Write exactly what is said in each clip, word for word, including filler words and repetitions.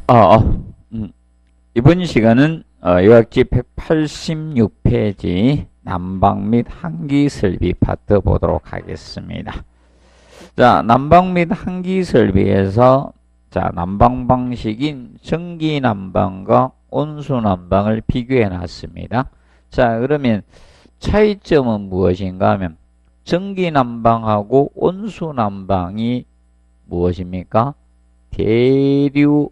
어, 어, 음, 이번 시간은 어, 요약지 백팔십육 페이지 난방 및 한기 설비 파트 보도록 하겠습니다. 자, 난방 및 한기 설비에서 자, 난방 방식인 전기 난방과 온수 난방을 비교해 놨습니다. 자, 그러면 차이점은 무엇인가 하면 전기 난방하고 온수 난방이 무엇입니까? 대류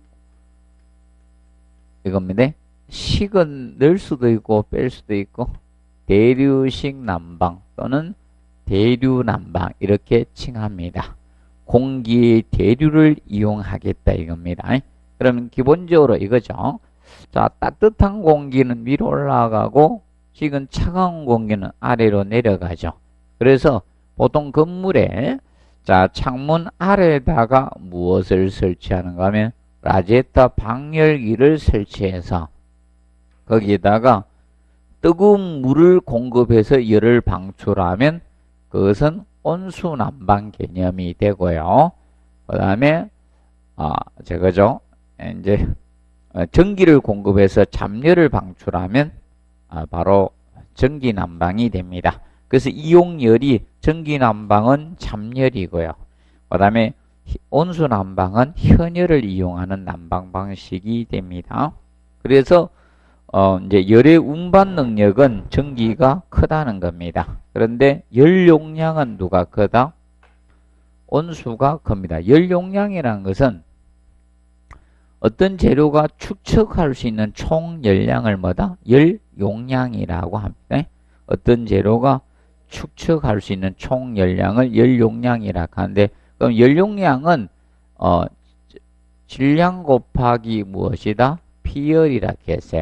이겁니다. 식은 넣을 수도 있고 뺄 수도 있고 대류식 난방 또는 대류 난방 이렇게 칭합니다. 공기의 대류를 이용하겠다 이겁니다. 그러면 기본적으로 이거죠. 자, 따뜻한 공기는 위로 올라가고 식은 차가운 공기는 아래로 내려가죠. 그래서 보통 건물에 자, 창문 아래에다가 무엇을 설치하는가 하면 라제타 방열기를 설치해서 거기에다가 뜨거운 물을 공급해서 열을 방출하면 그것은 온수 난방 개념이 되고요. 그 다음에 아, 저거죠. 이제 전기를 공급해서 잡열을 방출하면 아, 바로 전기 난방이 됩니다. 그래서 이용열이 전기 난방은 잡열이고요. 그 다음에 온수 난방은 현열을 이용하는 난방 방식이 됩니다. 그래서 어 이제 열의 운반 능력은 전기가 크다는 겁니다. 그런데 열 용량은 누가 크다? 온수가 큽니다. 열 용량이라는 것은 어떤 재료가 축적할 수 있는 총 열량을 뭐다? 열 용량이라고 합니다. 어떤 재료가 축적할 수 있는 총 열량을 열 용량이라고 하는데 그럼 열 용량은 어, 질량 곱하기 무엇이다? 피열이라고 했어요.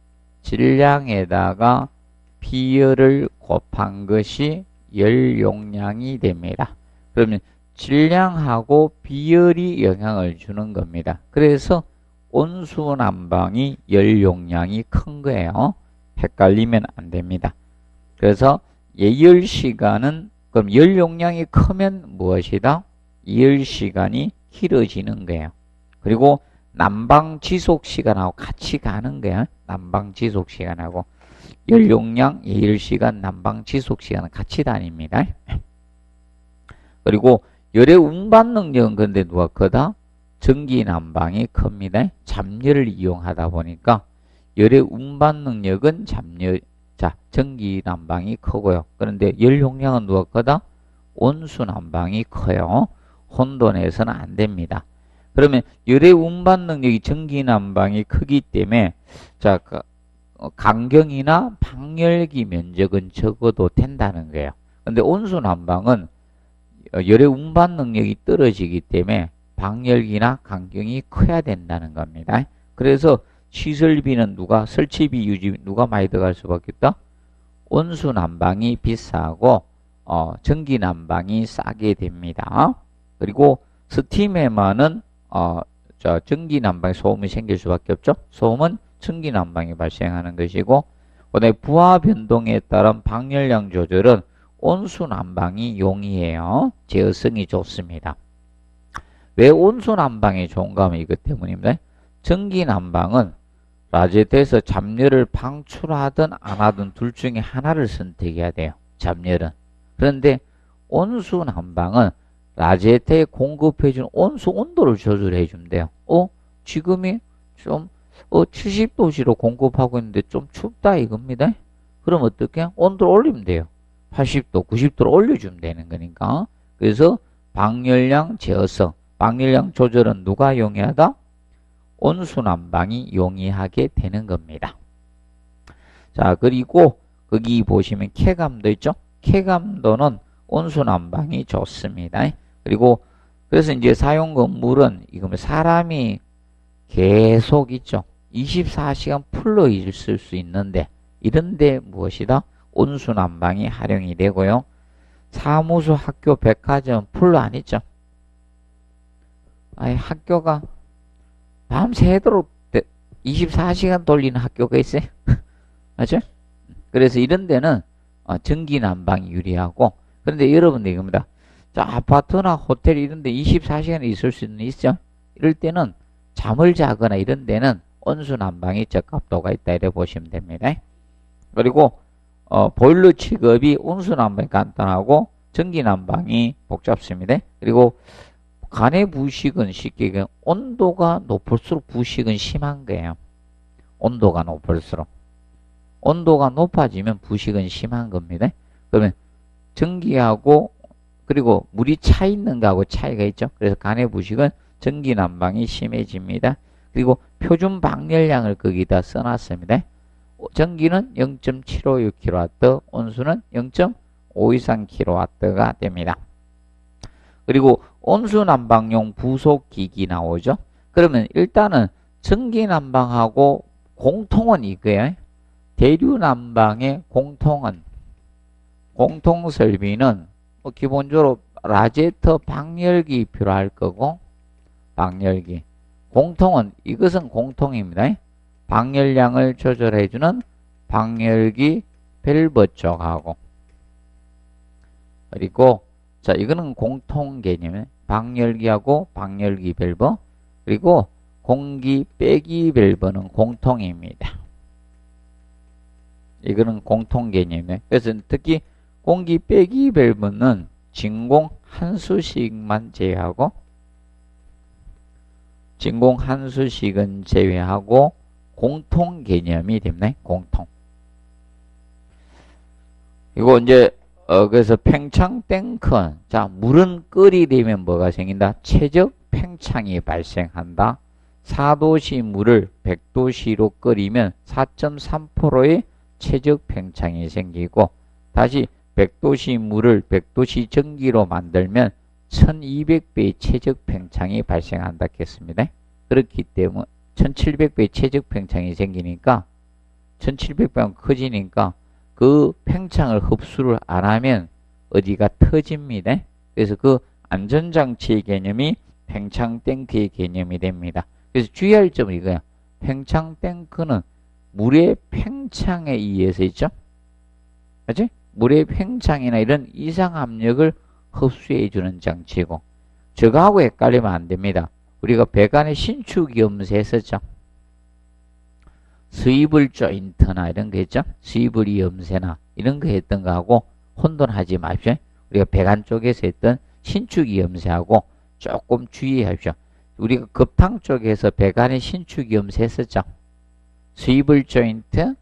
질량에다가 피열을 곱한 것이 열 용량이 됩니다. 그러면 질량하고 비열이 영향을 주는 겁니다. 그래서 온수 난방이 열 용량이 큰 거예요. 헷갈리면 안 됩니다. 그래서 예열 시간은 그럼 열 용량이 크면 무엇이다? 예열 시간이 길어지는 거예요. 그리고 난방 지속 시간하고 같이 가는 거야. 난방 지속 시간하고 열 용량, 예열 시간, 난방 지속 시간은 같이 다닙니다. 그리고 열의 운반 능력은 근데 누가 크다? 전기 난방이 큽니다. 잡열을 이용하다 보니까 열의 운반 능력은 잡열, 자, 전기 난방이 크고요. 그런데 열 용량은 누가 크다? 온수 난방이 커요. 혼돈해서는 안 됩니다. 그러면 열의 운반 능력이 전기 난방이 크기 때문에 자, 강경이나 방열기 면적은 적어도 된다는 거예요. 근데 온수 난방은 열의 운반 능력이 떨어지기 때문에 방열기나 강경이 커야 된다는 겁니다. 그래서 시설비는 누가 설치비 유지 누가 많이 들어갈 수밖에 없다? 온수 난방이 비싸고 어, 전기 난방이 싸게 됩니다. 그리고 스팀에만은 어, 저 전기 난방에 소음이 생길 수밖에 없죠. 소음은 전기 난방이 발생하는 것이고, 그다음에 부하 변동에 따른 방열량 조절은 온수 난방이 용이해요. 제어성이 좋습니다. 왜 온수 난방이 좋은가 하면 이것 때문입니다. 전기 난방은 라제트에서 잡열을 방출하든 안 하든 둘 중에 하나를 선택해야 돼요. 잡열은. 그런데 온수 난방은 라제트에 공급해준 온수 온도를 조절해 준대요. 어? 지금이 좀 어, 칠십 도씨로 공급하고 있는데 좀 춥다 이겁니다. 그럼 어떻게? 온도를 올리면 돼요. 팔십 도, 구십 도로 올려주면 되는 거니까. 그래서 방열량 제어성, 방열량 조절은 누가 용이하다? 온수 난방이 용이하게 되는 겁니다. 자, 그리고 거기 보시면 쾌감도 있죠? 쾌감도는 온수 난방이 좋습니다. 그리고 그래서 이제 사용 건물은 이거 사람이 계속 있죠. 이십사 시간 풀로 있을 수 있는데 이런데 무엇이다? 온수 난방이 활용이 되고요. 사무소, 학교, 백화점 풀로 안 있죠. 아니, 학교가 밤새도록 이십사 시간 돌리는 학교가 있어요. 맞죠? 그래서 이런 데는 전기 난방이 유리하고, 그런데 여러분들 이겁니다. 자, 아파트나 호텔 이런 데 이십사 시간 있을 수는 있죠. 이럴 때는 잠을 자거나 이런 데는 온수 난방이 적합도가 있다 이래 보시면 됩니다. 그리고 어, 보일러 취급이 온수 난방이 간단하고 전기 난방이 복잡습니다. 그리고 간의 부식은 쉽게 얘기하면 온도가 높을수록 부식은 심한 거예요. 온도가 높을수록. 온도가 높아지면 부식은 심한 겁니다. 그러면 전기하고 그리고 물이 차 있는 거하고 차이가 있죠. 그래서 간의 부식은 전기 난방이 심해집니다. 그리고 표준 방열량을 거기다 써놨습니다. 전기는 영 점 칠오육 킬로와트, 온수는 영 점 오이삼 킬로와트가 됩니다. 그리고 온수 난방용 부속기기 나오죠. 그러면 일단은 전기 난방하고 공통은 이거예요. 대류 난방의 공통은 공통 설비는 뭐 기본적으로 라제터 방열기 필요할 거고 방열기. 공통은 이것은 공통입니다. 방열량을 조절해주는 방열기 밸브 쪽하고 그리고 자 이거는 공통 개념이에요. 방열기하고 방열기 밸브 그리고 공기 빼기 밸브는 공통입니다. 이거는 공통 개념이에요. 그래서 특히 공기 빼기 밸브는 진공 한 수씩만 제외하고 진공 한 수씩은 제외하고 공통 개념이 됩니다. 공통. 이거 이제 어 그래서 팽창 탱크. 자, 물은 끓이려면 뭐가 생긴다? 최적 팽창이 발생한다. 사 도씨 물을 백 도씨로 끓이면 사 점 삼 퍼센트의 최적 팽창이 생기고 다시 백 도씨 물을 백 도씨 전기로 만들면 천이백 배의 최적 팽창이 발생한다 했습니다. 그렇기 때문에 천칠백 배의 최적 팽창이 생기니까 천칠백 배가 커지니까 그 팽창을 흡수를 안 하면 어디가 터집니다. 그래서 그 안전장치의 개념이 팽창 탱크의 개념이 됩니다. 그래서 주의할 점은 이거야. 팽창 탱크는 물의 팽창에 의해서 있죠. 맞지? 물의 팽창이나 이런 이상 압력을 흡수해 주는 장치고 저거하고 헷갈리면 안 됩니다. 우리가 배관의 신축 염세 했었죠. 스위블 조인트나 이런 거 했죠. 스위블 염세나 이런 거 했던 거하고 혼돈하지 마십시오. 우리가 배관 쪽에서 했던 신축 염세하고 조금 주의하십시오. 우리가 급탕 쪽에서 배관의 신축 염세 했었죠. 스위블 조인트,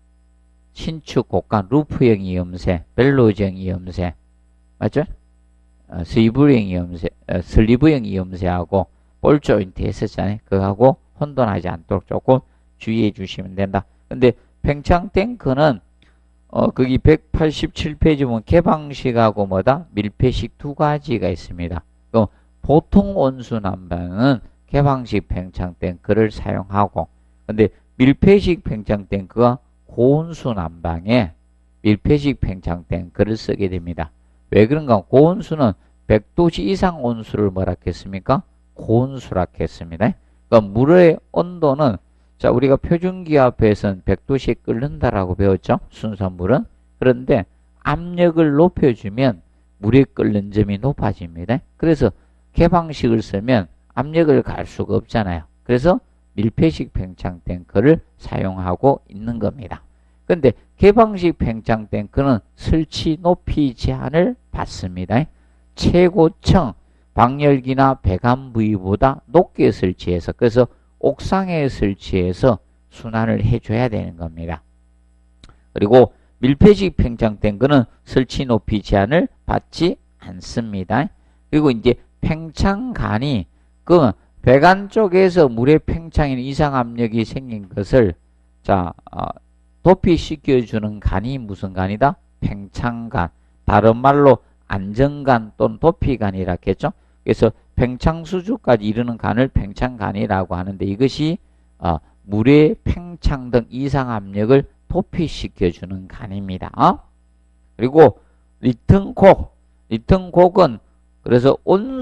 신축 곡간, 루프형 염세, 벨로즈형 염세, 맞죠? 어, 스위블형 염세, 어, 슬리브형 염세하고 볼 조인트 했었잖아요. 그거하고 혼돈하지 않도록 조금 주의해 주시면 된다. 근데 팽창 탱크는 어 거기 백팔십칠 페이지 보면 개방식하고 뭐다? 밀폐식 두 가지가 있습니다. 그럼 보통 온수 난방은 개방식 팽창 탱크를 사용하고 근데 밀폐식 팽창 탱크가 고온수 난방에 밀폐식 팽창 탱크를 쓰게 됩니다. 왜 그런가? 고온수는 백 도씨 이상 온수를 뭐라 했습니까? 고온수라 했습니다. 그러니까 물의 온도는 자 우리가 표준기압에서는 백 도씨에 끓는다라고 배웠죠. 순수물은. 그런데 압력을 높여주면 물이 끓는 점이 높아집니다. 그래서 개방식을 쓰면 압력을 갈 수가 없잖아요. 그래서 밀폐식 팽창 탱크를 사용하고 있는 겁니다. 근데 개방식 팽창 탱크는 설치 높이 제한을 받습니다. 최고층 방열기나 배관 부위보다 높게 설치해서 그래서 옥상에 설치해서 순환을 해줘야 되는 겁니다. 그리고 밀폐식 팽창 탱크는 설치 높이 제한을 받지 않습니다. 그리고 이제 팽창관이 그 배관 쪽에서 물의 팽창이나 이상 압력이 생긴 것을 자 어, 도피시켜주는 간이 무슨 간이다? 팽창간. 다른 말로 안정간 또는 도피간이라 했죠. 그래서 팽창 수준까지 이르는 간을 팽창간이라고 하는데 이것이 어, 물의 팽창 등 이상 압력을 도피시켜주는 간입니다. 어? 그리고 리턴콕. 리턴콕은 그래서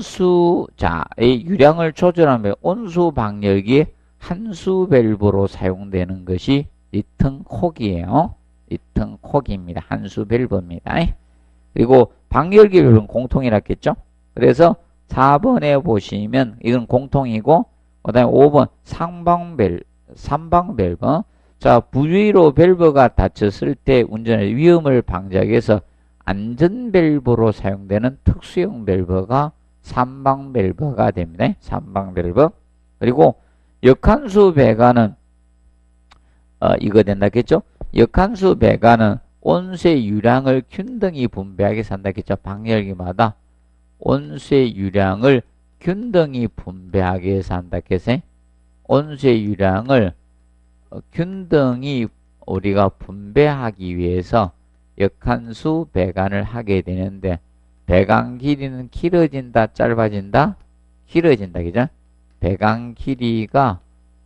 온수자의 유량을 조절하면 온수 방열기의 한수 밸브로 사용되는 것이 리턴콕이에요. 리턴콕입니다. 한수 밸브입니다. 그리고 방열기 밸브는 공통이라 했죠. 그래서 사 번에 보시면 이건 공통이고 그 다음에 오 번 상방 밸, 삼방 밸브. 자, 부위로 밸브가 닫혔을 때 운전의 위험을 방지하기 위해서 안전 밸브로 사용되는 특수형 밸브가 삼방 밸브가 됩니다. 삼방 밸브. 그리고 역한수 배관은 어, 이거 된다겠죠? 역한수 배관은 온수의 유량을 균등히 분배하게 산다겠죠? 방열기마다 온수의 유량을 균등히 분배하기 위해서 한다겠어요? 온수의 유량을 균등히 우리가 분배하기 위해서 역한수 배관을 하게 되는데 배관 길이는 길어진다, 짧아진다? 길어진다, 그죠? 배관 길이가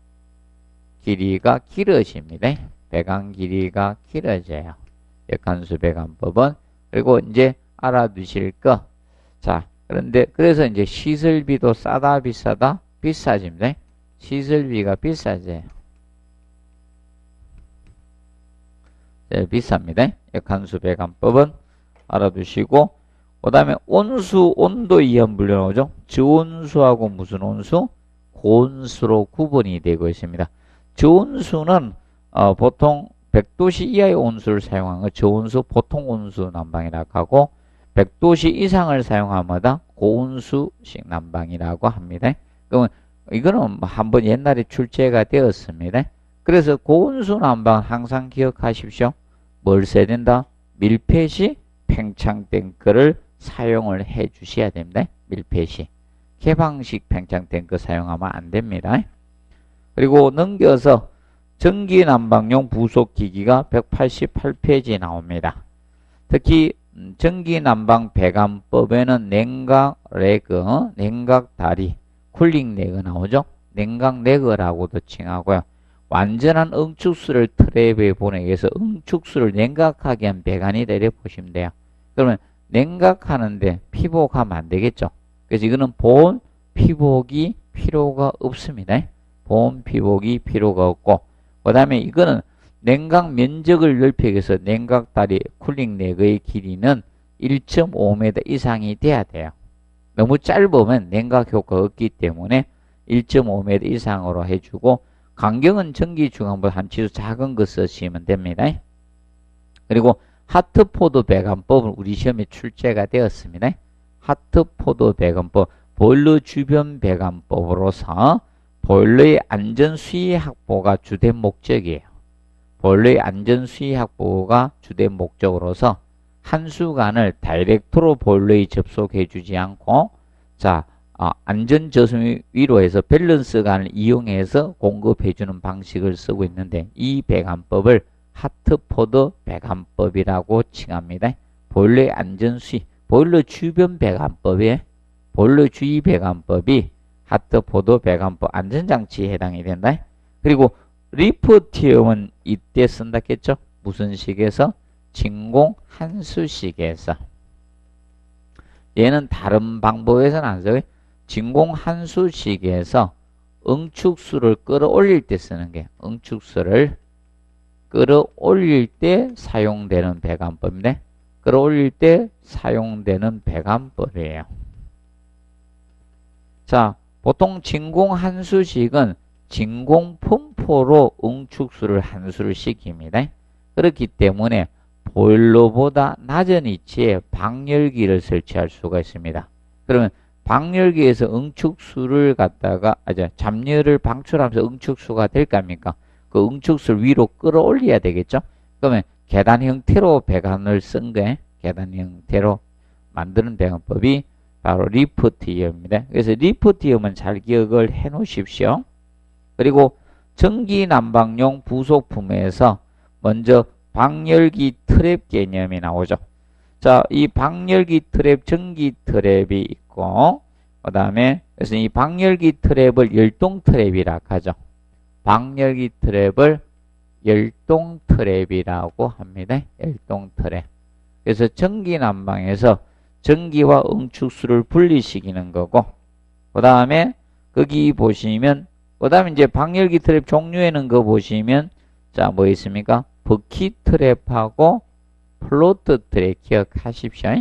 길이가 길어집니다. 배관 길이가 길어져요. 역한수 배관법은. 그리고 이제 알아두실 거. 자, 그런데 그래서 이제 시설비도 싸다, 비싸다? 비싸집니다. 시설비가 비싸져요. 네, 비쌉니다. 역한수 배관법은 알아두시고, 그 다음에 온수, 온도 이하 분류 나오죠? 저온수하고 무슨 온수? 고온수로 구분이 되고 있습니다. 저온수는 어, 보통 백 도씨 이하의 온수를 사용하는 거 저온수, 보통 온수 난방이라고 하고 백 도씨 이상을 사용하마다 고온수식 난방이라고 합니다. 그러면 이거는 한번 옛날에 출제가 되었습니다. 그래서 고온수 난방 항상 기억하십시오. 뭘 써야 된다? 밀폐시 팽창 탱크를 사용을 해 주셔야 됩니다. 밀폐시. 개방식 팽창 탱크 사용하면 안 됩니다. 그리고 넘겨서 전기 난방용 부속 기기가 백팔십팔 페이지 나옵니다. 특히 전기 난방 배관법에는 냉각 레그, 냉각 다리, 쿨링 레그 나오죠? 냉각 레그라고도 칭하고요. 완전한 응축수를 트랩에 보내기 위해서 응축수를 냉각하게 한 배관이 되려 보시면 돼요. 그러면 냉각하는데 피복하면 안 되겠죠? 그래서 이거는 보온 피복이 필요가 없습니다. 보온 피복이 필요가 없고, 그 다음에 이거는 냉각 면적을 넓히기 위해서 냉각 다리 쿨링 레그의 길이는 일 점 오 미터 이상이 돼야 돼요. 너무 짧으면 냉각 효과가 없기 때문에 일 점 오 미터 이상으로 해주고, 간격은 전기 중앙보다 한 치수 작은 거 쓰시면 됩니다. 그리고 하트포드 배관법은 우리 시험에 출제가 되었습니다. 하트포드 배관법, 보일러 주변 배관법으로서 보일러의 안전 수위 확보가 주된 목적이에요. 보일러의 안전 수위 확보가 주된 목적으로서 한수관을 다이렉트로 보일러에 접속해 주지 않고, 자, 어, 안전 저승 위로 해서 밸런스관을 이용해서 공급해 주는 방식을 쓰고 있는데, 이 배관법을 하트포드 배관법이라고 칭합니다. 보일러의 안전 수위, 보일러 주변 배관법에 보일러 주위 배관법이 하트포드 배관법 안전장치에 해당이 된다. 그리고 리프티움은 이때 쓴다겠죠? 무슨 식에서? 진공 한수식에서. 얘는 다른 방법에서는 안 써요. 진공 한수식에서 응축수를 끌어올릴 때 쓰는 게, 응축수를 끌어올릴 때 사용되는 배관법인데, 끌어올릴 때 사용되는 배관법이에요. 자, 보통 진공 한수식은 진공 펌프로 응축수를 한수를 시킵니다. 그렇기 때문에 보일러보다 낮은 위치에 방열기를 설치할 수가 있습니다. 그러면 방열기에서 응축수를 갖다가 아자 잡열을 방출하면서 응축수가 될까 합니까? 그 응축수를 위로 끌어올려야 되겠죠? 그러면 계단 형태로 배관을 쓴 게, 계단 형태로 만드는 배관법이 바로 리프티움입니다. 그래서 리프티움은 잘 기억을 해 놓으십시오. 그리고 전기 난방용 부속품에서 먼저 방열기 트랩 개념이 나오죠. 자, 이 방열기 트랩, 전기 트랩이 있고, 그 다음에 그래서 이 방열기 트랩을 열동 트랩이라고 하죠. 방열기 트랩을 열동 트랩이라고 합니다. 열동 트랩. 그래서 전기 난방에서 전기와 응축수를 분리시키는 거고, 그 다음에 거기 보시면, 그 다음에 이제 방열기 트랩 종류에는 거 보시면, 자, 뭐 있습니까? 버킷 트랩하고 플로트 트랩 기억하십시오.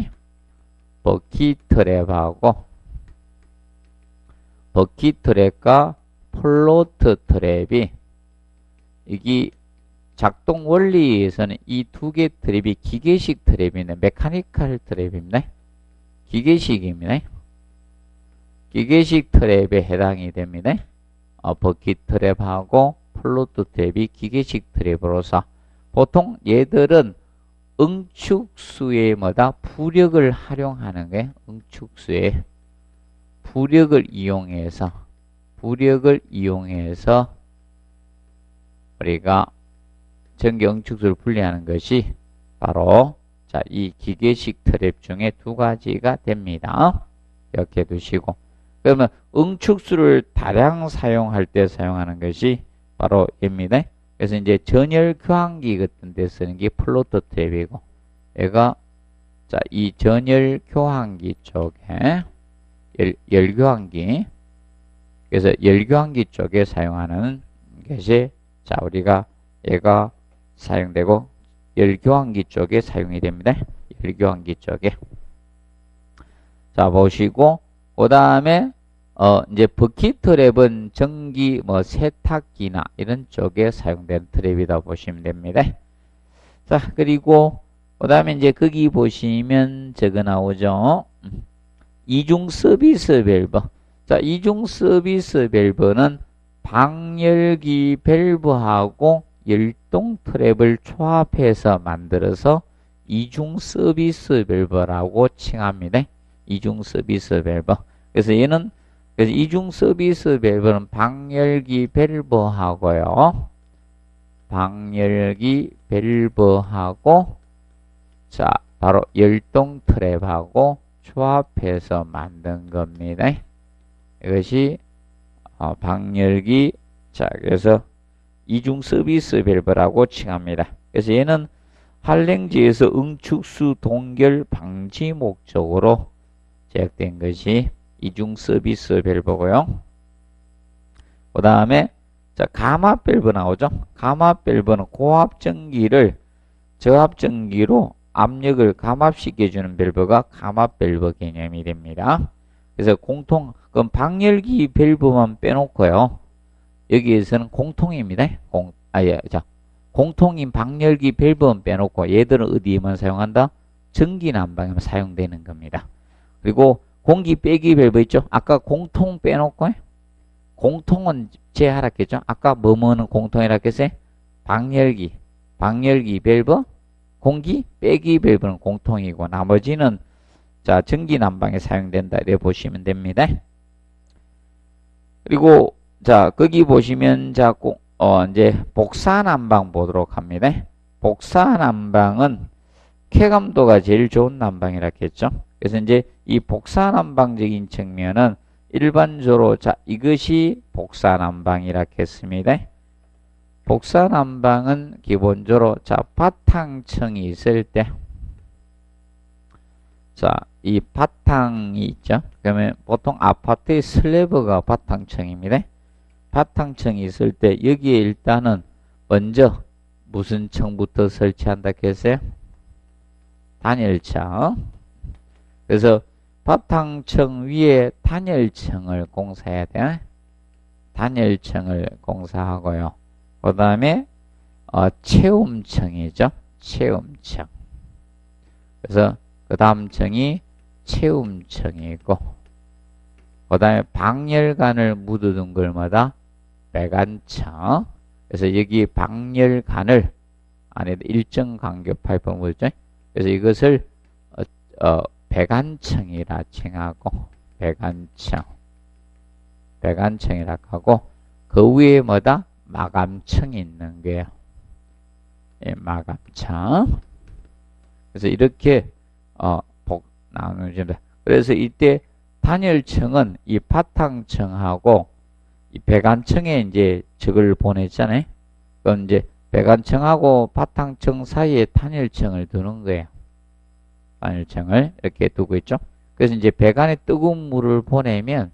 버킷 트랩하고 버킷 트랩과 플로트 트랩이 이게 작동 원리에서는 이 두 개 트랩이 기계식 트랩인데 메카니컬 트랩입니다. 기계식입니다. 기계식 트랩에 해당이 됩니다. 어, 버킷 트랩하고 플로트 트랩이 기계식 트랩으로서 보통 얘들은 응축수의 뭐다 부력을 활용하는 게 응축수의 부력을 이용해서 부력을 이용해서 우리가 전기 응축수를 분리하는 것이 바로 자, 이 기계식 트랩 중에 두 가지가 됩니다. 이렇게 두시고 그러면 응축수를 다량 사용할 때 사용하는 것이 바로 얘입니다. 그래서 이제 전열 교환기 같은 데 쓰는 게 플로트 트랩이고 얘가 자, 이 전열 교환기 쪽에 열, 열 교환기 그래서 열 교환기 쪽에 사용하는 것이 자, 우리가 얘가 사용되고 열 교환기 쪽에 사용이 됩니다. 열 교환기 쪽에 자, 보시고 그다음에 어, 이제 버킷 트랩은 전기 뭐 세탁기나 이런 쪽에 사용되는 트랩이다 보시면 됩니다. 자, 그리고 그 다음에 이제 거기 보시면 저거 나오죠. 이중 서비스 밸브. 자, 이중 서비스 밸브는 방열기 밸브하고 열동 트랩을 조합해서 만들어서 이중 서비스 밸브라고 칭합니다. 이중 서비스 밸브. 그래서 얘는 그래서 이중 서비스 밸브는 방열기 밸브하고요. 방열기 밸브하고 자, 바로 열동 트랩하고 조합해서 만든 겁니다. 이것이 어, 방열기 자, 그래서 이중 서비스 밸브라고 칭합니다. 그래서 얘는 한랭지에서 응축수 동결 방지 목적으로 제작된 것이 이중 서비스 밸브고요. 그 다음에 자, 감압 밸브 나오죠. 감압 밸브는 고압 전기를 저압 전기로 압력을 감압시켜주는 밸브가 감압 밸브 개념이 됩니다. 그래서 공통 그럼 방열기 밸브만 빼놓고요. 여기에서는 공통입니다. 공, 아, 예, 자, 공통인 방열기 밸브만 빼놓고 얘들은 어디에만 사용한다? 전기 난방에만 사용되는 겁니다. 그리고 공기 빼기 밸브 있죠? 아까 공통 빼놓고 공통은 제하락했죠? 아까 뭐뭐는 공통이라 했어요? 방열기, 방열기 밸브, 공기 빼기 밸브는 공통이고 나머지는 자, 전기 난방에 사용된다 이렇게 보시면 됩니다. 그리고 자, 거기 보시면 자, 어, 이제 복사 난방 보도록 합니다. 복사 난방은 쾌감도가 제일 좋은 난방이라 했죠. 그래서 이제 이 복사 난방적인 측면은 일반적으로 자, 이것이 복사 난방이라 했습니다. 복사 난방은 기본적으로 자, 바탕층이 있을 때 자, 이 바탕이 있죠. 그러면 보통 아파트의 슬래브가 바탕층입니다. 바탕층이 있을 때 여기에 일단은 먼저 무슨 층부터 설치한다 했어요? 단열층. 그래서 바탕층 위에 단열층을 공사해야 돼. 단열층을 공사하고요. 그 다음에 어, 체움층이죠. 체움층. 그래서 그 다음 층이 체움층이고 그 다음에 방열관을 묻어둔 걸마다 배관층. 그래서 여기 방열관을 안에다 일정 간격 파이프를 묻었죠. 그래서 이것을 어, 어, 배관층이라 칭하고 배관층 배관층이라 하고 그 위에 뭐다? 마감층이 있는 거예요. 예, 마감층. 그래서 이렇게 어, 복 나누어집니다. 그래서 이때 단열층은 이 바탕층하고 이 배관층에 이제 저걸 보냈잖아요. 그럼 이제 배관층하고 바탕층 사이에 단열층을 두는 거예요. 단열층을 이렇게 두고 있죠. 그래서 이제 배관에 뜨거운 물을 보내면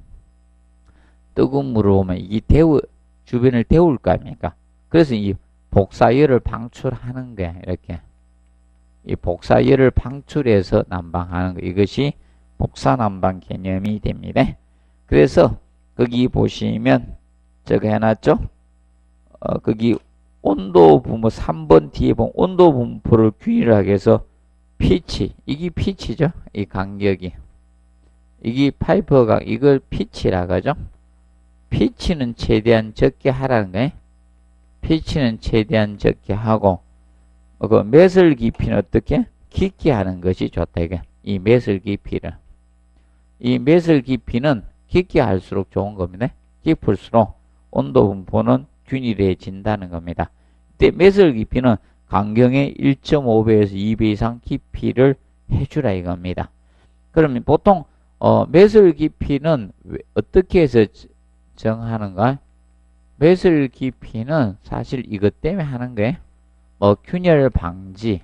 뜨거운 물을 오면 이 데우 주변을 데울 거 아닙니까? 그래서 이 복사열을 방출하는 거야. 이렇게 이 복사열을 방출해서 난방하는 거. 이것이 복사난방 개념이 됩니다. 그래서 거기 보시면 제가 해놨죠? 어, 거기 온도 분포 삼 번 뒤에 보면 온도 분포를 균일하게 해서 피치, 이게 피치죠? 이 간격이. 이게 파이프 각, 이걸 피치라고 하죠? 피치는 최대한 적게 하라는 거예요. 피치는 최대한 적게 하고, 어, 그 매설 깊이는 어떻게? 깊게 하는 것이 좋다, 이게. 이 매설 깊이를. 이 매설 깊이는 깊게 할수록 좋은 겁니다. 깊을수록 온도 분포는 균일해진다는 겁니다. 이때 매설 깊이는 강경의 일 점 오 배에서 이 배 이상 깊이를 해주라 이겁니다. 그러면 보통 어, 매설 깊이는 어떻게 해서 정하는가? 매설 깊이는 사실 이것 때문에 하는 거예요. 뭐 균열 방지.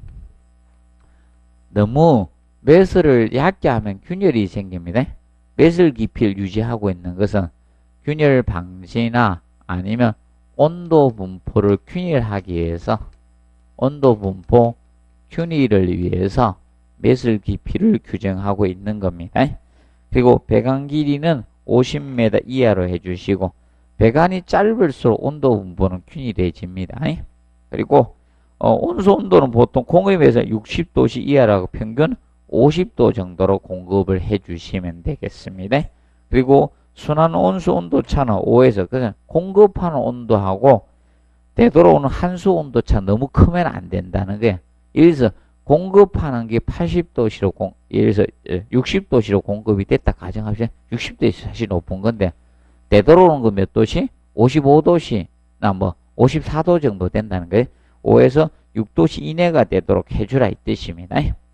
너무 매설을 얕게 하면 균열이 생깁니다. 매설 깊이를 유지하고 있는 것은 균열 방지나 아니면 온도 분포를 균일하기 위해서 온도 분포 균일을 위해서 매설 깊이를 규정하고 있는 겁니다. 그리고 배관 길이는 오십 미터 이하로 해주시고 배관이 짧을수록 온도 분포는 균일해집니다. 그리고 어, 온수 온도는 보통 공급에서 육십 도씨 이하라고 평균 오십 도 정도로 공급을 해주시면 되겠습니다. 그리고 순환 온수 온도차는 오에서 그냥 공급하는 온도하고 되돌아오는 한수 온도차 너무 크면 안 된다는 거예요. 예를 들어서 공급하는 게 팔십 도씨로 공, 예를 들어서 육십 도씨로 공급이 됐다 가정합시다. 육십 도씨 사실 높은 건데 되돌아오는 거 몇 도씨? 오십오 도씨나 뭐 오십사 도 정도 된다는 거예요. 오에서 육 도씨 이내가 되도록 해주라 이 뜻입니다.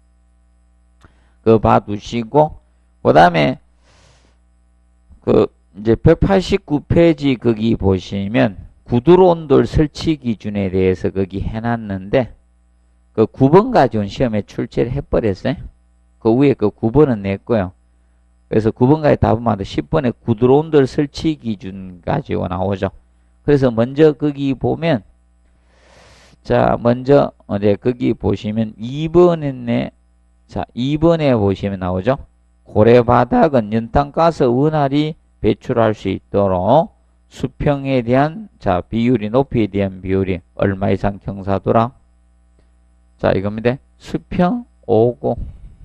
그거 봐두시고 그 다음에 그 이제 백팔십구 페이지 거기 보시면 구두로 온돌 설치 기준에 대해서 거기 해놨는데 그 구 번 가지고는 시험에 출제를 해버렸어요. 그 위에 그 구 번은 냈고요. 그래서 구 번까지 답은마다 십 번에 구두로 온돌 설치 기준 가지고 나오죠. 그래서 먼저 거기 보면 자 먼저 이제 거기 보시면 이 번에 자 이 번에 보시면 나오죠. 고래바닥은 연탄가스 원활히 배출할 수 있도록 수평에 대한 자 비율이 높이에 대한 비율이 얼마 이상 경사도라? 자 이겁니다. 수평 오고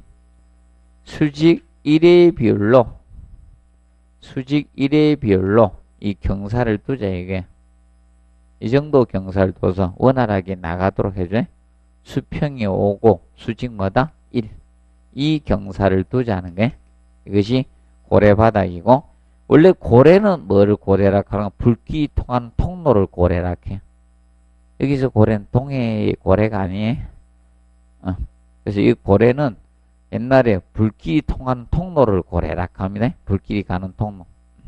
수직 일의 비율로 수직 일의 비율로 이 경사를 두자 이게 이 정도 경사를 둬서 원활하게 나가도록 해줘요. 수평이 오고 수직 뭐다? 일. 이 경사를 두자는 게 이것이 고래바닥이고 원래 고래는 뭐를 고래라 하는 불길이 통하는 통로를 고래라 해. 여기서 고래는 동해의 고래가 아니에요. 어. 그래서 이 고래는 옛날에 불길이 통하는 통로를 고래라 합니다. 불길이 가는 통로.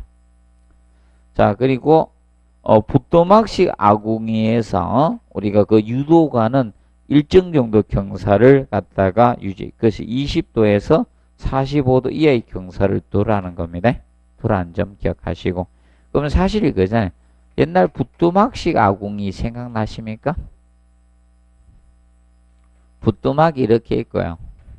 자 그리고 어, 붓도막식 아궁이에서 어? 우리가 그 유도가는 일정 정도 경사를 갖다가 유지. 그것이 이십 도에서 사십오 도 이하의 경사를 두라는 겁니다. 두라는 점 기억하시고. 그러면 사실 이거잖아요. 옛날 붓도막식 아궁이 생각나십니까? 붓도막이 이렇게 있고요.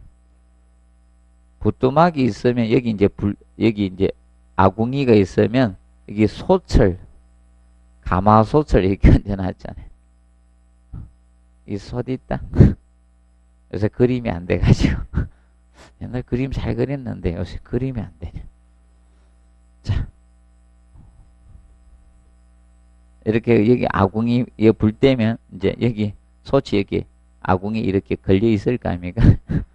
붓도막이 있으면 여기 이제 불, 여기 이제 아궁이가 있으면 여기 소철, 가마소철 이렇게 얹어놨잖아요. 이 솥 있다. 요새 그림이 안 돼가지고. 옛날 그림 잘 그렸는데 요새 그림이 안 되네. 자. 이렇게 여기 아궁이 불 때면 이제 여기 솥이 여기 아궁이 이렇게 걸려 있을 거 아닙니까?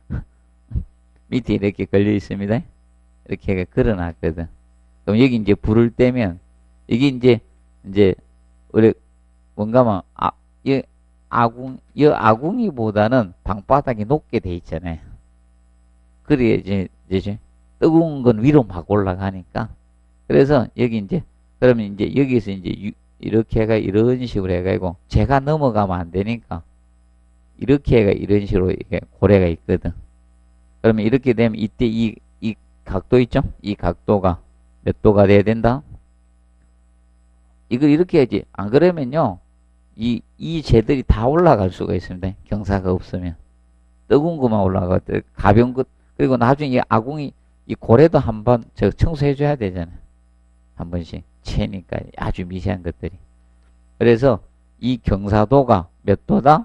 밑에 이렇게 걸려 있습니다. 이렇게 걸어놨거든. 그럼 여기 이제 불을 떼면 이게 이제 이제 우리 뭔가만 아, 이 아궁 이 아궁이보다는 방바닥이 높게 돼 있잖아요. 그래야 이제 이제 뜨거운 건 위로 막 올라가니까. 그래서 여기 이제 그러면 이제 여기서 이제 유, 이렇게 해가 이런 식으로 해가지고 제가 넘어가면 안 되니까 이렇게 해가 이런 식으로 이게 고래가 있거든. 그러면 이렇게 되면 이때 이, 이 각도 있죠? 이 각도가 몇 도가 돼야 된다? 이걸 이렇게 해야지. 안 그러면요. 이, 이 재들이 다 올라갈 수가 있습니다. 경사가 없으면. 뜨거운 것만 올라가고, 가벼운 것, 그리고 나중에 이 아궁이, 이 고래도 한번 저 청소해줘야 되잖아요. 한 번씩. 액체니까 아주 미세한 것들이. 그래서 이 경사도가 몇 도다?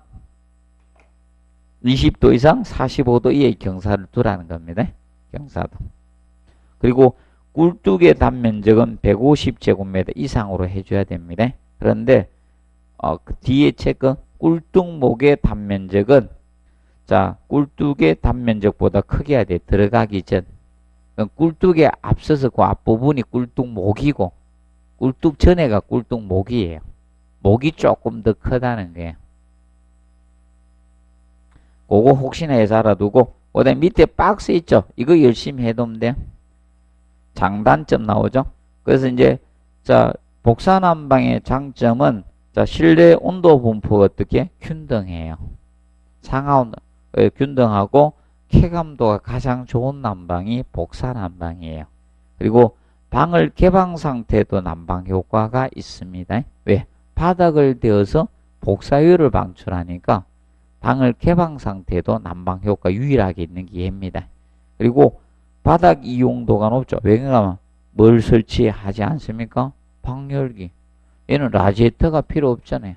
이십 도 이상 사십오 도 이하의 경사를 두라는 겁니다. 경사도. 그리고 꿀뚝의 단면적은 백오십 제곱미터 이상으로 해줘야 됩니다. 그런데 어, 그 뒤에 체크 꿀뚝목의 단면적은 자 꿀뚝의 단면적보다 크게 해야 돼. 들어가기 전. 꿀뚝에 앞서서 그 앞부분이 꿀뚝목이고 꿀뚝 전에가 꿀뚝목이에요. 목이 조금 더 크다는 거예요. 그거 혹시나 해서 알아두고 그 다음에 밑에 박스 있죠. 이거 열심히 해두면 돼요. 장단점 나오죠. 그래서 이제 자 복사난방의 장점은 자 실내 온도 분포가 어떻게 균등해요. 상하온도 균등하고 쾌감도가 가장 좋은 난방이 복사난방이에요. 그리고 방을 개방 상태도 난방 효과가 있습니다. 왜? 바닥을 대어서 복사율을 방출하니까 방을 개방 상태도 난방 효과 유일하게 있는 게 얘입니다. 그리고 바닥 이용도가 높죠. 왜냐하면 뭘 설치하지 않습니까? 방열기. 얘는 라지에이터가 필요 없잖아요.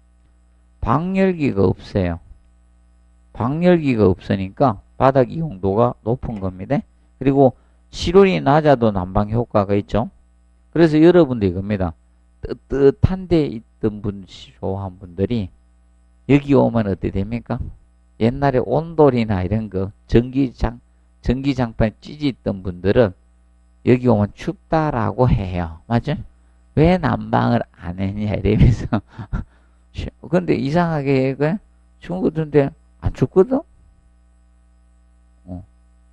방열기가 없어요. 방열기가 없으니까 바닥 이용도가 높은 겁니다. 그리고 실온이 낮아도 난방 효과가 있죠. 그래서 여러분들 이겁니다. 뜨뜻한 데 있던 분, 좋아한 분들이 여기 오면 어떻게 됩니까? 옛날에 온돌이나 이런 거 전기장, 전기장판에 찌질했던 분들은 여기 오면 춥다라고 해요. 맞죠? 왜 난방을 안 했냐 이러면서 근데 이상하게 그 추운 것 같은데 안 춥거든? 어.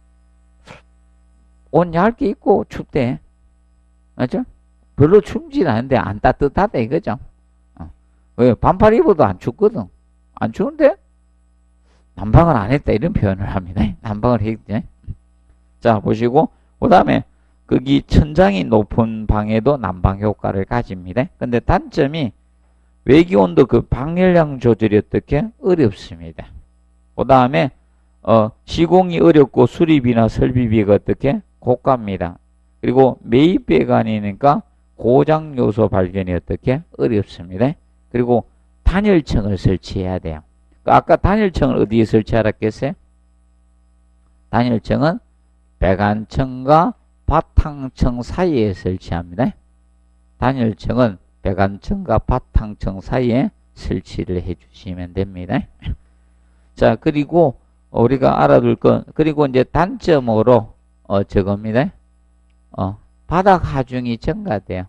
옷 얇게 입고 춥대. 맞죠? 별로 춥진 않은데 안 따뜻하다 이거죠. 어. 왜? 반팔 입어도 안 춥거든. 안 추운데? 난방을 안 했다 이런 표현을 합니다. 난방을 했죠. 자 보시고 그 다음에 거기 천장이 높은 방에도 난방 효과를 가집니다. 근데 단점이 외기온도 그 방열량 조절이 어떻게? 어렵습니다. 그 다음에 어, 시공이 어렵고 수리비나 설비비가 어떻게? 고가입니다. 그리고 매입배관이니까 고장 요소 발견이 어떻게? 어렵습니다. 그리고 단열층을 설치해야 돼요. 아까 단열층을 어디에 설치하라 했어요? 단열층은 배관층과 바탕층 사이에 설치합니다. 단열층은 배관층과 바탕층 사이에 설치를 해주시면 됩니다. 자, 그리고 우리가 알아둘 건, 그리고 이제 단점으로 어, 저겁니다. 어, 바닥 하중이 증가돼요.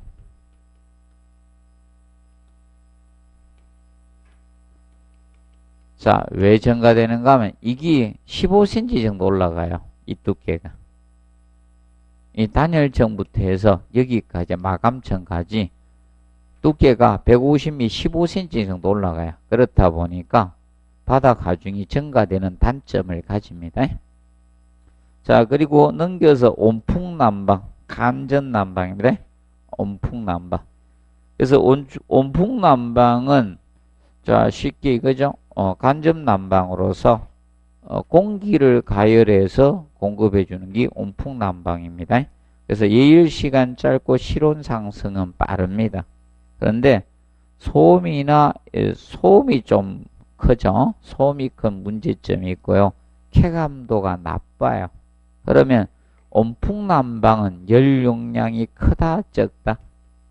자, 왜 증가되는가 하면 이게 십오 센티미터 정도 올라가요. 이 두께가. 이 단열층부터 해서 여기까지 마감층까지 두께가 백오십 밀리미터 십오 센티미터 정도 올라가요. 그렇다 보니까 바닥 하중이 증가되는 단점을 가집니다. 자, 그리고 넘겨서 온풍난방, 간전난방입니다. 온풍난방. 그래서 온, 온풍난방은 자 쉽게 이거죠. 어, 간접난방으로서 어, 공기를 가열해서 공급해 주는 게 온풍난방입니다. 그래서 예열시간 짧고 실온 상승은 빠릅니다. 그런데 소음이나 소음이 좀 크죠. 소음이 큰 문제점이 있고요. 쾌감도가 나빠요. 그러면 온풍난방은 열 용량이 크다 적다?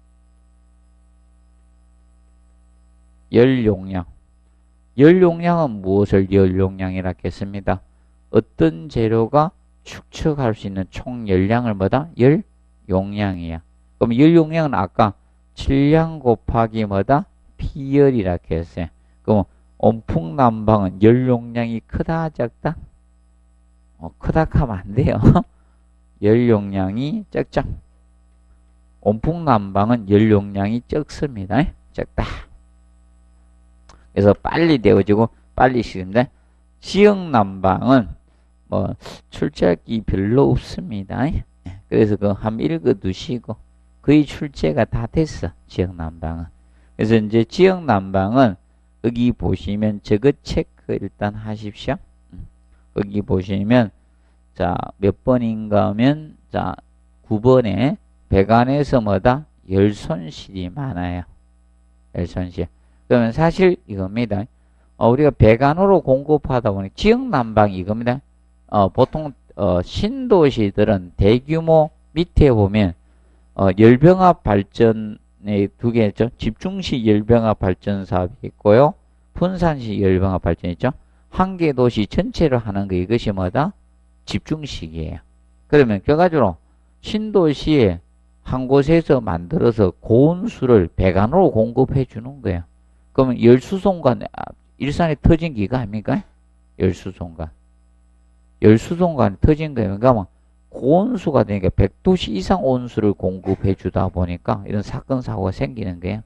열 용량. 열 용량은 무엇을 열 용량이라 했습니다. 어떤 재료가 축적할 수 있는 총 열량을 뭐다? 열 용량이야. 그럼 열 용량은 아까 질량 곱하기 뭐다? 피열이라 했어요. 그럼 온풍난방은 열 용량이 크다 적다? 어, 크다 하면 안 돼요. 열 용량이 적죠. 온풍난방은 열 용량이 적습니다. 적다. 그래서 빨리 데워지고 빨리 식는데 지역난방은 뭐 출제할게 별로 없습니다. 그래서 그거 한번 읽어두시고 거의 출제가 다 됐어. 지역난방은. 그래서 이제 지역난방은 여기 보시면 저거 체크 일단 하십시오. 여기 보시면 자 몇 번인가 하면 자 구 번에 배관에서 뭐다? 열 손실이 많아요. 열 손실. 그러면 사실 이겁니다. 어, 우리가 배관으로 공급하다 보니 지역 난방이 이겁니다. 어, 보통 어, 신도시들은 대규모 밑에 보면 어, 열병합 발전의 두 개 있죠. 집중식 열병합 발전 사업이 있고요. 분산식 열병합 발전 있죠. 한 개 도시 전체를 하는 거 이것이 뭐다? 집중식이에요. 그러면 결과적으로 신도시에 한 곳에서 만들어서 고온수를 배관으로 공급해 주는 거예요. 그러면 열수송관, 일산에 터진 기가 아닙니까? 열수송관. 열수송관이 터진 거예요. 그러니까 고온수가 되니까 백 도씨 이상 온수를 공급해 주다 보니까 이런 사건, 사고가 생기는 거예요.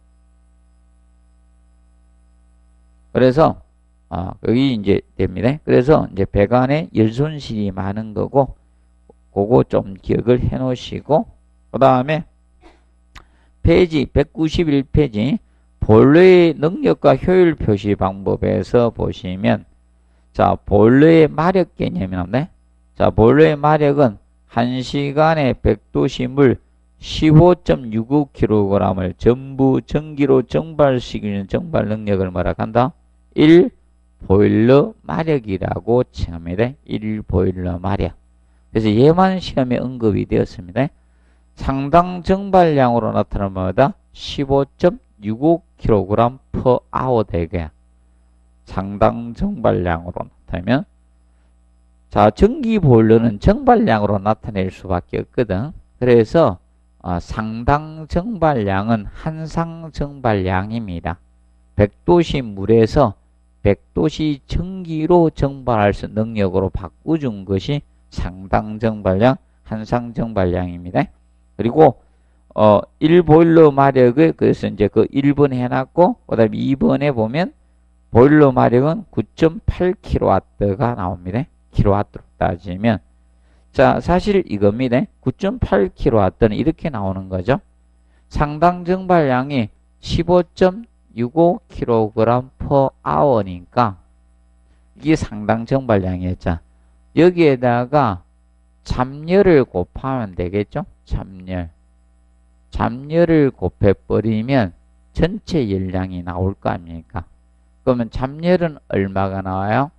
그래서, 아, 여기 이제 됩니다. 그래서 이제 배관에 열 손실이 많은 거고, 그거 좀 기억을 해 놓으시고, 그 다음에 페이지 백구십일 페이지 보일러의 능력과 효율 표시 방법에서 보시면 자 보일러의 마력 개념이 나오네. 자 보일러의 마력은 한 시간에 백 도씨 물 십오 점 육오 킬로그램을 전부 전기로 정발시키는 정발 능력을 뭐라 한다? 일 보일러 마력이라고 칭합니다. 일 보일러 마력. 그래서 얘만 시험에 언급이 되었습니다. 상당 정발량으로 나타나는 뭐다? 십오 점 육오 킬로그램 per hour 되게. 상당 정발량으로 나타내면 자 전기 보일러는 정발량으로 나타낼 수밖에 없거든. 그래서 어, 상당 정발량은 한상 정발량입니다. 백 도씨 물에서 백 도씨 전기로 정발할 수 있는 능력으로 바꿔준 것이 상당 정발량, 한상 정발량입니다. 그리고 어 일 보일러 마력을 그래서 이제 그 일 번 해놨고 그다음에 이 번에 보면 보일러 마력은 구 점 팔 킬로와트가 나옵니다. 킬로와트로 따지면 자 사실 이겁니다. 구 점 팔 킬로와트는 이렇게 나오는 거죠. 상당 정발량이 십오 점 육오 킬로그램 per hour니까 이게 상당 정발량이었죠. 여기에다가 잡열을 곱하면 되겠죠? 잡열. 잡열을 곱해버리면 전체 열량이 나올 거 아닙니까? 그러면 잡열은 얼마가 나와요?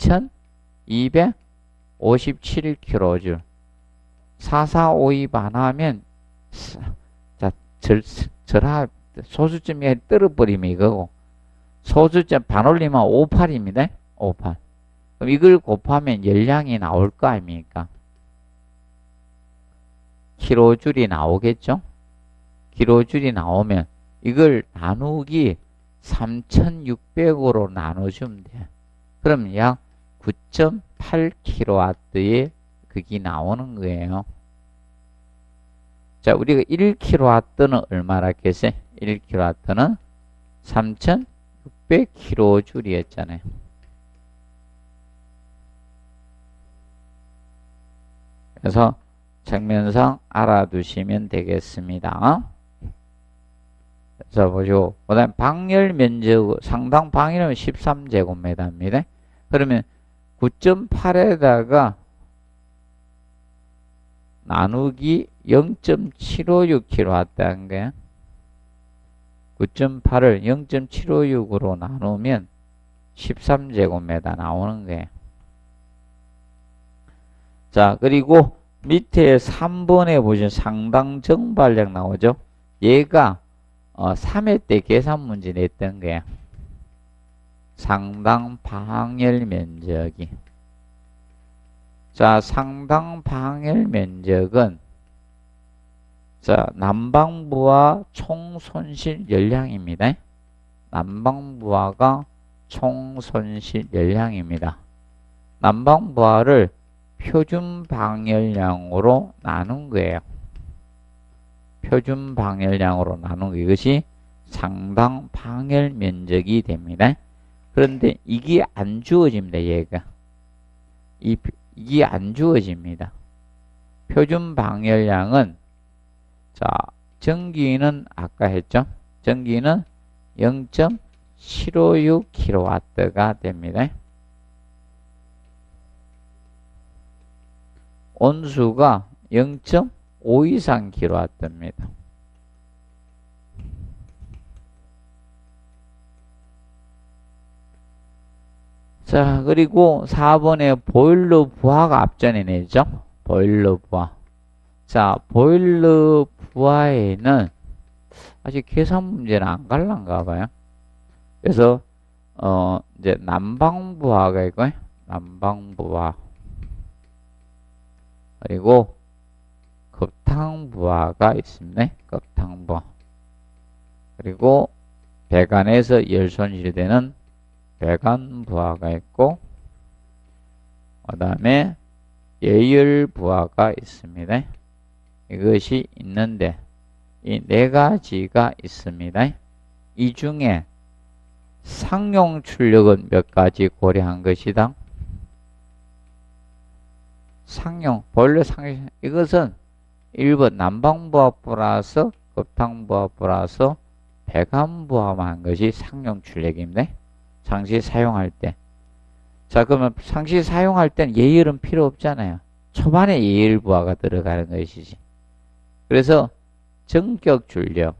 이천이백오십칠 킬로줄. 사사오이 반하면, 자, 절, 절하, 소수점이 떨어버리면 이거고, 소수점 반올리면 오십팔입니다. 오십팔. 그럼 이걸 곱하면 열량이 나올 거 아닙니까? 킬로줄이 나오겠죠? 킬로줄이 나오면 이걸 나누기 삼천육백으로 나눠주면 돼요. 그럼 약 구 점 팔 킬로와트의 그게 나오는 거예요. 자, 우리가 일 킬로와트는 얼마라겠어요? 일 킬로와트는 삼천육백 킬로줄이었잖아요. 그래서 측면상 알아두시면 되겠습니다. 자, 보시고, 그 다음 방열 면적, 상당 방열은 십삼 제곱미터입니다. 그러면 구 점 팔에다가 나누기 영 점 칠오육 킬로와트 한 거야. 구 점 팔을 영 점 칠오육으로 나누면 십삼 제곱미터 나오는 거예요. 자, 그리고 밑에 삼 번에 보시면 상당 정발량 나오죠. 얘가 어, 삼 회 때 계산 문제 냈던 거야. 상당 방열 면적이. 자, 상당 방열 면적은 자, 난방부하 총 손실 열량입니다. 난방부하가 총 손실 열량입니다. 난방부하를 표준 방열량으로 나눈 거예요. 표준 방열량으로 나눈 거 이것이 상당 방열 면적이 됩니다. 그런데 이게 안 주어집니다. 얘가 이, 이게 안 주어집니다. 표준 방열량은 자 전기는 아까 했죠. 전기는 영 점 칠오육 킬로와트가 됩니다. 온수가 영 점 오이삼 킬로와트입니다. 자, 그리고 사 번에 보일러 부하가 앞전에 내죠. 보일러 부하. 자, 보일러 부하에는 아직 계산 문제는 안 갈란가 봐요. 그래서 어 이제 난방 부하가 있고 난방 부하 그리고 급탕 부하가 있습니다. 급탕 부하. 그리고 배관에서 열 손실되는 배관 부하가 있고, 그 다음에 예열 부하가 있습니다. 이것이 있는데 이 네 가지가 있습니다. 이 중에 상용 출력은 몇 가지 고려한 것이다. 상용, 본래 상용, 이것은 일 번 난방부하 플러스 급탕부하 플러스 배관부하만 한 것이 상용 출력입니다. 상시 사용할 때. 자, 그러면 상시 사용할 때는 예열은 필요 없잖아요. 초반에 예열부하가 들어가는 것이지. 그래서 전격 출력.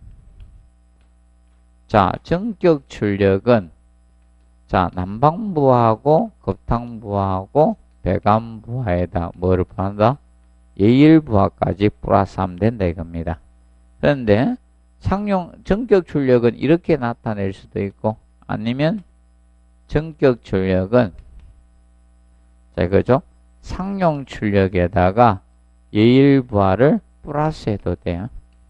자, 전격 출력은 자, 난방부하고 급탕부하고 배관부하에다 뭐를 포함한다? 예열부하까지 플러스하면 된다 이겁니다. 그런데 상용 전격 출력은 이렇게 나타낼 수도 있고 아니면 전격 출력은 자 이거죠. 상용 출력에다가 예열부하를 플러스해도 돼요.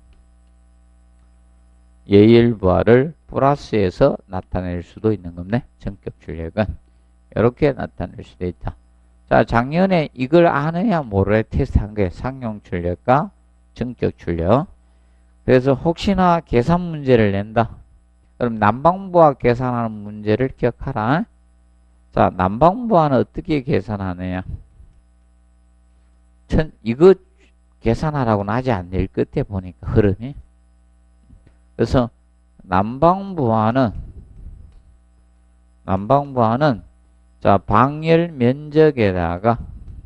예열부하를 플러스해서 나타낼 수도 있는 겁니다. 전격 출력은 이렇게 나타낼 수도 있다. 자, 작년에 이걸 아느냐 모르냐 테스트한 거예요. 상용 출력과 전격 출력. 그래서 혹시나 계산 문제를 낸다. 그럼 난방부하 계산하는 문제를 기억하라. 자, 난방부하는 어떻게 계산하느냐. 천, 이거 계산하라고는 하지 않을 끝에 보니까 흐름이. 그래서 난방부하는 난방부하는 자, 방열 면적에다가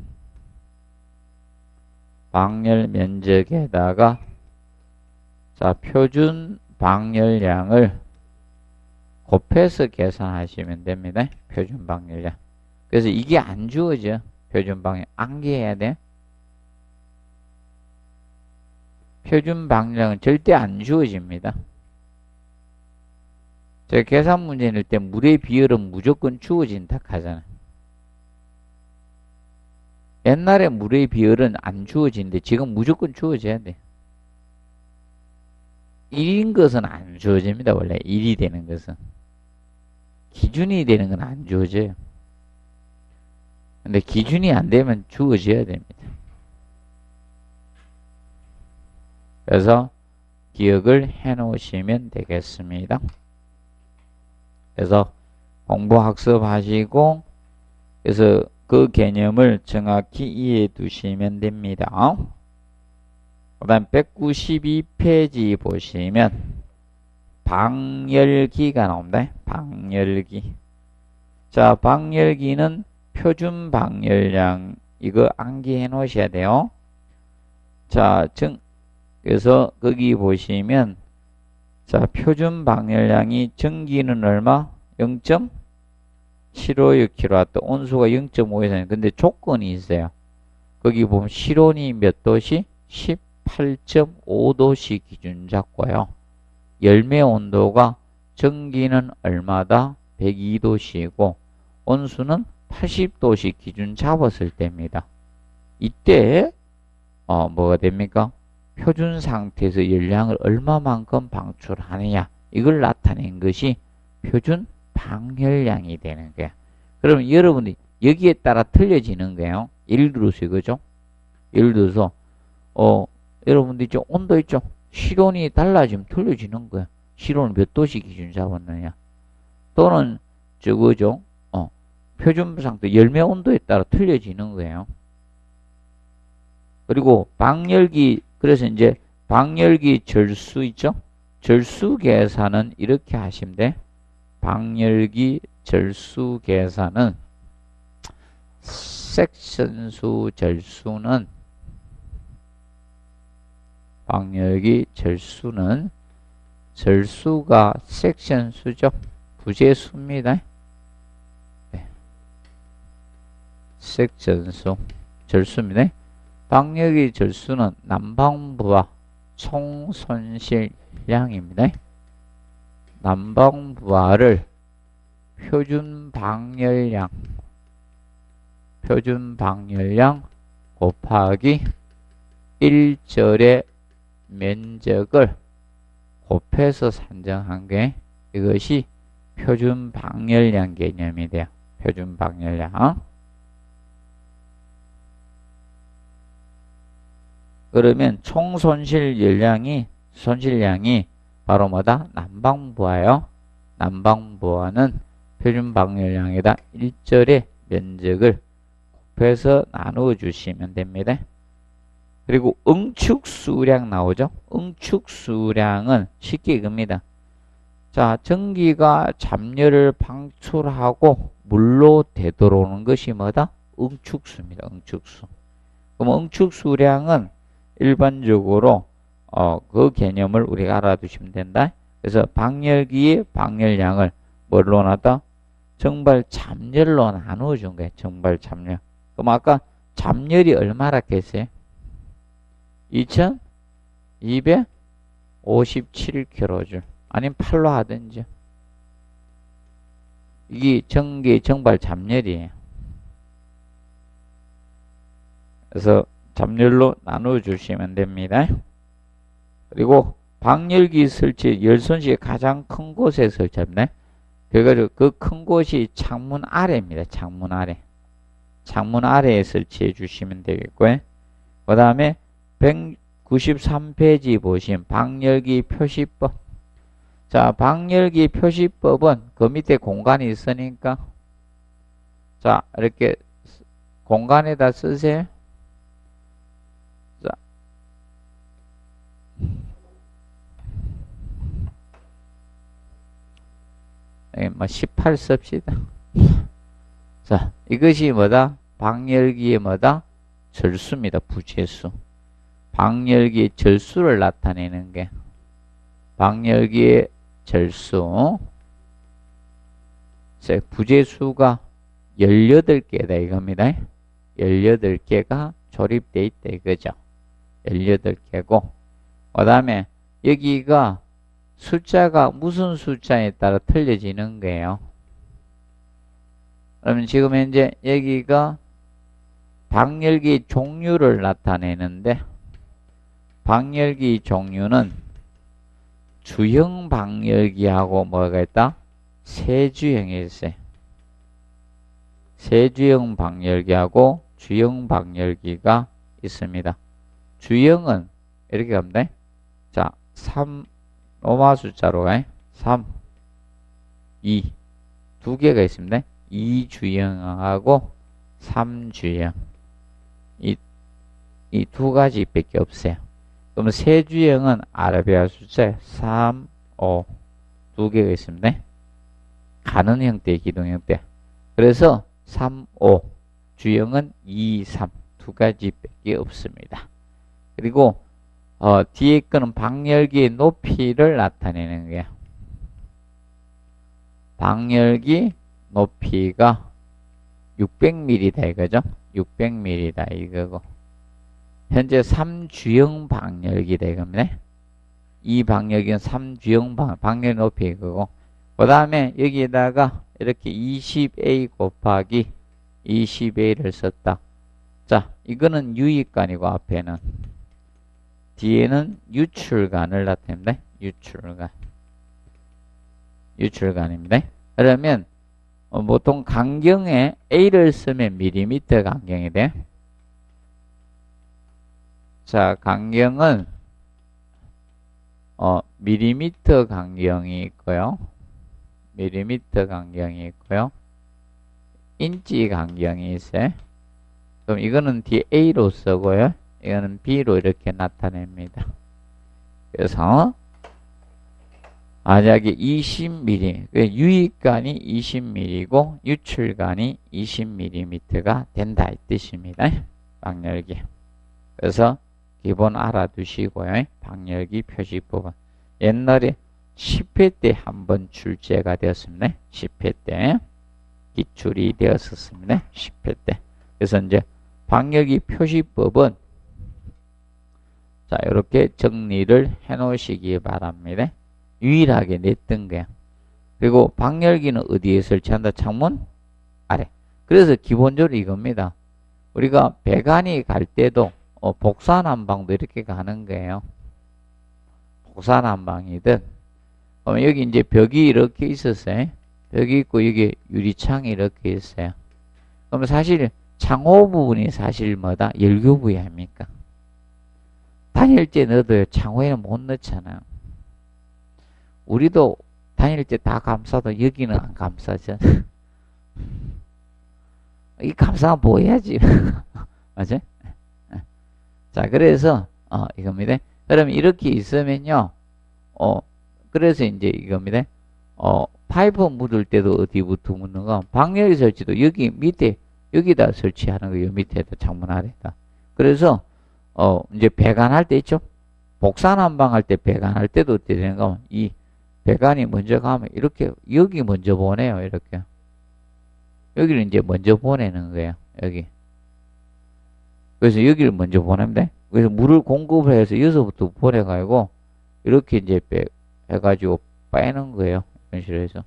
방열 면적에다가 자, 표준 방열량을 곱해서 계산하시면 됩니다. 표준 방열량. 그래서 이게 안 주어져. 표준 방열 암기해야 돼. 표준 방열량은 절대 안 주어집니다. 제가 계산 문제 낼 때 물의 비율은 무조건 주어진다 하잖아요. 옛날에 물의 비율은 안 주어지는데 지금 무조건 주어져야 돼. 일인 것은 안 주어집니다. 원래 일이 되는 것은. 기준이 되는 건 안 주어져요. 근데 기준이 안 되면 주어져야 됩니다. 그래서 기억을 해 놓으시면 되겠습니다. 그래서 공부 학습하시고 그래서 그 개념을 정확히 이해해 두시면 됩니다. 그 다음 백구십이 페이지 보시면 방열기가 나옵니다. 방열기. 자, 방열기는 표준 방열량 이거 암기해 놓으셔야 돼요. 자, 정, 그래서 거기 보시면 자, 표준 방열량이 전기는 얼마? 영 점 칠오육 킬로와트. 온수가 영 점 오 이상. 근데 조건이 있어요. 거기 보면 실온이 몇 도씨? 십팔 점 오 도씨 기준 잡고요. 열매 온도가 전기는 얼마다? 백이 도씨고 온수는 팔십 도씨 기준 잡았을 때입니다. 이때 어, 뭐가 됩니까? 표준 상태에서 열량을 얼마만큼 방출하느냐 이걸 나타낸 것이 표준 방열량이 되는 거야. 그러면 여러분이 여기에 따라 틀려지는 거예요. 예를 들어서 이거죠. 예를 들어서 어 여러분들 있죠. 온도 있죠. 실온이 달라지면 틀려지는 거야. 실온을 몇 도씩 기준 잡았느냐. 또는 저거죠. 어 표준 상태 열매 온도에 따라 틀려지는 거예요. 그리고 방열기 그래서 이제 방열기 절수 있죠? 절수 계산은 이렇게 하시면 돼. 방열기 절수 계산은 섹션수 절수는 방열기 절수는 절수가 섹션수죠. 부재수입니다. 네. 색전수, 절수입니다. 박력의 절수는 난방부하 총손실량입니다. 난방부하를 표준 방열량, 표준 방열량 곱하기 일절의 면적을 곱해서 산정한 게 이것이 표준 방열량 개념이 돼요. 표준 방열량. 그러면 총 손실 열량이, 손실량이 바로 뭐다? 난방부하요. 난방부하는 표준 방열량에다 일절의 면적을 곱해서 나누어 주시면 됩니다. 그리고 응축수량 나오죠? 응축수량은 쉽게 이겁니다. 자, 전기가 잡열을 방출하고 물로 되돌아오는 것이 뭐다? 응축수입니다. 응축수. 그럼 응축수량은 일반적으로 어, 그 개념을 우리가 알아두시면 된다. 그래서 방열기의 방열량을 뭘로 나눴다? 정발 잡열로 나누어 준 거예요. 정발 잡열. 그럼 아까 잡열이 얼마나 했어요? 이천이백오십칠 킬로줄. 아니면 팔로 하든지. 이게 전기 정발 잡열이에요. 그래서 잡열로 나누어 주시면 됩니다. 그리고 방열기 설치, 열손실이 가장 큰 곳에 설치합니다. 그래가지고 그 큰 곳이 창문 아래입니다. 창문 아래. 창문 아래에 설치해 주시면 되겠고요. 그 다음에 백구십삼 페이지 보시면 방열기 표시법. 자, 방열기 표시법은 그 밑에 공간이 있으니까 자, 이렇게 공간에다 쓰세요. 자, 뭐 십팔 씁시다. 자, 이것이 뭐다? 방열기의 뭐다? 절수입니다. 부재수. 방열기의 절수를 나타내는 게 방열기의 절수. 부재수가 열여덟 개다 이겁니다. 열여덟 개가 조립되어 있다 이거죠. 열여덟 개고 그 다음에 여기가 숫자가 무슨 숫자에 따라 틀려지는 거예요. 그러면 지금 현재 여기가 방열기 종류를 나타내는데 방열기 종류는 주형 방열기하고 뭐가 있다? 세주형이 있어요. 세주형 방열기하고 주형 방열기가 있습니다. 주형은 이렇게 갑니다. 자, 삼 로마 숫자로 가요. 삼, 이 두 개가 있습니다. 이 주형하고 삼 주형 이, 이 두 가지 밖에 없어요. 그럼 세 주형은 아라비아 숫자 삼, 오 두 개가 있습니다. 가는 형태, 기동 형태. 그래서 삼, 오 주형은 이, 삼 두 가지 밖에 없습니다. 그리고 어, 뒤에 거는 방열기의 높이를 나타내는 거예요. 방열기 높이가 육백 밀리미터다 이거죠. 육백 밀리미터다 이거고. 현재 삼 주형 방열기다 이겁니다. 이 방열기는 삼 주형 방, 방열 높이 이거고. 그 다음에 여기에다가 이렇게 이십 에이 곱하기 이십 에이를 썼다. 자, 이거는 유입관이고 앞에는. 뒤에는 유출관을 나타냅니다. 유출관. 유출관입니다. 그러면 어, 보통 강경에 A를 쓰면 밀리미터 강경이 돼. 자, 강경은 어, 밀리미터 강경이 있고요. 밀리미터 강경이 있고요. 인치 강경이 있어요. 그럼 이거는 뒤에 A로 쓰고요. 이거는 B로 이렇게 나타냅니다. 그래서 만약에 이십 밀리미터, 유입관이 이십 밀리미터고 유출관이 이십 밀리미터가 된다 이 뜻입니다. 방열기. 그래서 기본 알아두시고요. 방열기 표시법은 옛날에 십 회 때 한번 출제가 되었습니다. 십 회 때 기출이 되었었습니다. 십 회 때. 그래서 이제 방역이 표시법은 자, 이렇게 정리를 해 놓으시기 바랍니다. 유일하게 냈던 거야. 그리고 방열기는 어디에 설치한다? 창문 아래. 그래서 기본적으로 이겁니다. 우리가 배관이 갈 때도 어, 복사난방도 이렇게 가는 거예요. 복사난방이든 그러면 여기 이제 벽이 이렇게 있었어요. 벽이 있고 여기 유리창이 이렇게 있어요. 그러면 사실 창호 부분이 사실 뭐다? 열교 부위 아닙니까? 단열재 넣어도요, 창호에는 못 넣잖아요. 우리도 단열재 다 감싸도 여기는 안 감싸죠. 이 감싸면 보여야지. 맞지? 자, 그래서, 어, 이겁니다. 그러면 이렇게 있으면요, 어, 그래서 이제 이겁니다. 어, 파이프 묻을 때도 어디부터 묻는 거? 방열기 설치도 여기 밑에, 여기다 설치하는 거예요. 밑에다, 창문 아래다. 그래서, 어, 이제 배관할 때 있죠? 복사난방 할 때 배관할 때도 어떻게 되는가 하면 이 배관이 먼저 가면 이렇게, 여기 먼저 보내요. 이렇게. 여기를 이제 먼저 보내는 거예요. 여기. 그래서 여기를 먼저 보냅니다. 그래서 물을 공급을 해서 여기서부터 보내가지고 이렇게 이제 빼, 해가지고 빼는 거예요. 이런 식으로 해서.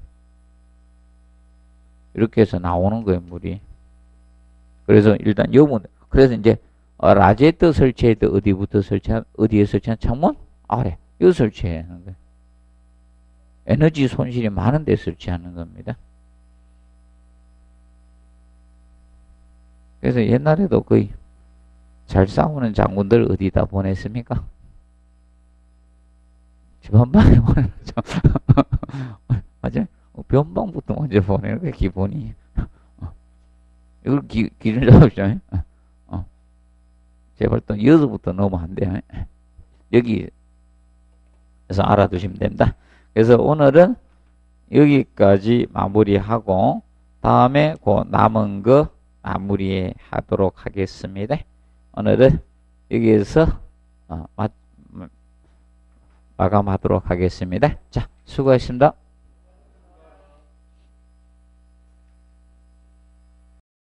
이렇게 해서 나오는 거예요. 물이. 그래서 일단 요 문, 그래서 이제 어, 라제트 설치할 때 어디부터 설치한, 어디에 설치한 창문? 아래. 여기 설치하는 거예요. 에너지 손실이 많은 데 설치하는 겁니다. 그래서 옛날에도 거의 잘 싸우는 장군들 어디다 보냈습니까? 변방에 보내죠. 맞아요? 변방부터 먼저 보내는 게 기본이. 이걸 기, 기준 잡으시죠. 어. 제발 또 여기서부터 넣으면 안 돼요. 여기에서 알아두시면 됩니다. 그래서 오늘은 여기까지 마무리하고 다음에 그 남은 거 마무리 하도록 하겠습니다. 오늘은 여기에서 어, 마, 마감하도록 하겠습니다. 자, 수고하셨습니다.